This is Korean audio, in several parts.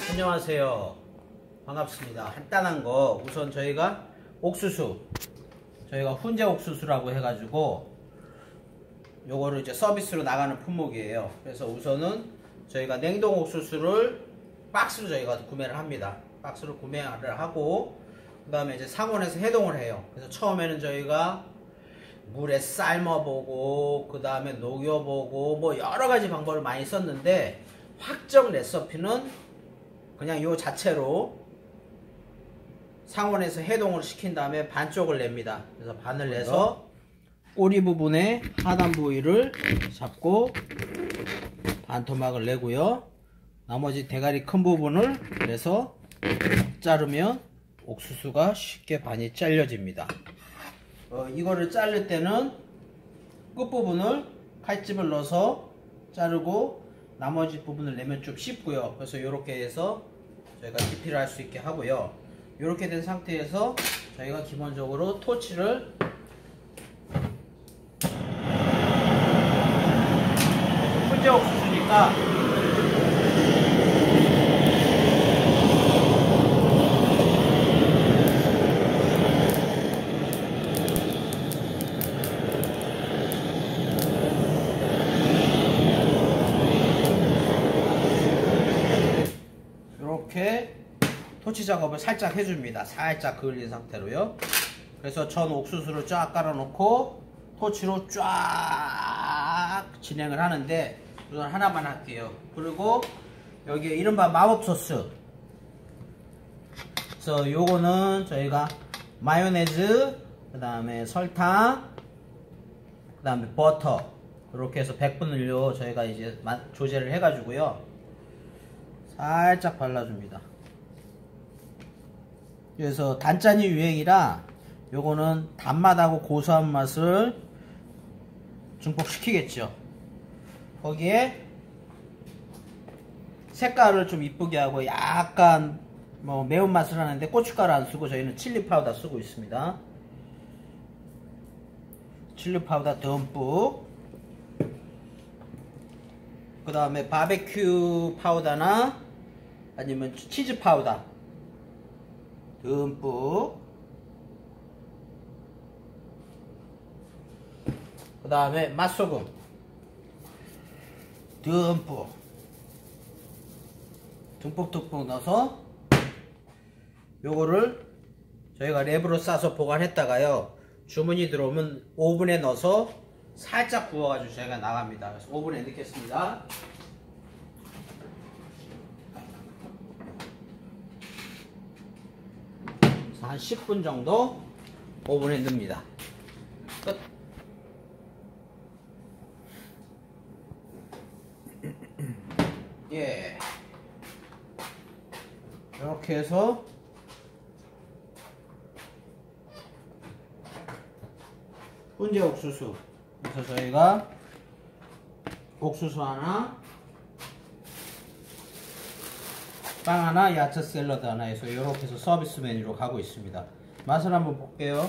안녕하세요. 반갑습니다. 간단한 거 우선 저희가 옥수수 저희가 훈제 옥수수라고 해가지고 요거를 이제 서비스로 나가는 품목이에요. 그래서 우선은 저희가 냉동 옥수수를 박스로 저희가 구매를 합니다. 박스로 구매를 하고 그 다음에 이제 상온에서 해동을 해요. 그래서 처음에는 저희가 물에 삶아보고 그 다음에 녹여보고 뭐 여러가지 방법을 많이 썼는데 확정 레시피는 그냥 요 자체로 상온에서 해동을 시킨 다음에 반쪽을 냅니다. 그래서 반을 내서 꼬리 부분에 하단 부위를 잡고 반토막을 내고요. 나머지 대가리 큰 부분을 내서 자르면 옥수수가 쉽게 반이 잘려집니다. 이거를 자를 때는 끝부분을 칼집을 넣어서 자르고 나머지 부분을 내면 좀 쉽고요. 그래서 이렇게 해서 저희가 디피를 할 수 있게 하고요. 이렇게 된 상태에서 저희가 기본적으로 토치를 훈제 옥수수니까 이렇게 토치 작업을 살짝 해줍니다. 살짝 그을린 상태로요. 그래서 전 옥수수를 쫙 깔아 놓고 토치로 쫙 진행을 하는데 우선 하나만 할게요. 그리고 여기에 이른바 마법 소스. 그래서 요거는 저희가 마요네즈, 그 다음에 설탕, 그 다음에 버터 이렇게 해서 100분을요 저희가 이제 조제를 해가지고요 살짝 발라줍니다. 그래서 단짠이 유행이라 요거는 단맛하고 고소한 맛을 증폭시키겠죠. 거기에 색깔을 좀 이쁘게 하고 약간 뭐 매운맛을 하는데 고춧가루 안 쓰고 저희는 칠리 파우더 쓰고 있습니다. 칠리 파우더 듬뿍, 그 다음에 바베큐 파우더나 아니면 치즈 파우더 듬뿍, 그 다음에 맛소금 듬뿍 넣어서 요거를 저희가 랩으로 싸서 보관했다가요 주문이 들어오면 오븐에 넣어서 살짝 구워가지고 저희가 나갑니다. 그래서 오븐에 넣겠습니다. 한 10분 정도 오븐에 넣습니다. 끝. 예. 이렇게 해서 훈제 옥수수. 그래서 저희가 옥수수 하나, 빵 하나, 야채 샐러드 하나 해서 이렇게 해서 서비스 메뉴로 가고 있습니다. 맛을 한번 볼게요.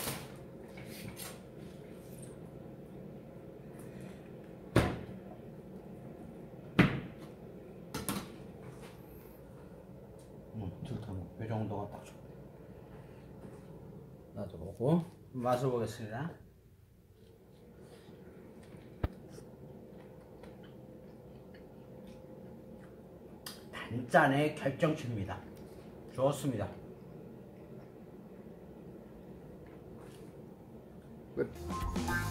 이 정도가 딱 좋고 놔두고 맛을 보겠습니다. 단짠의 결정체입니다. 좋습니다. 끝.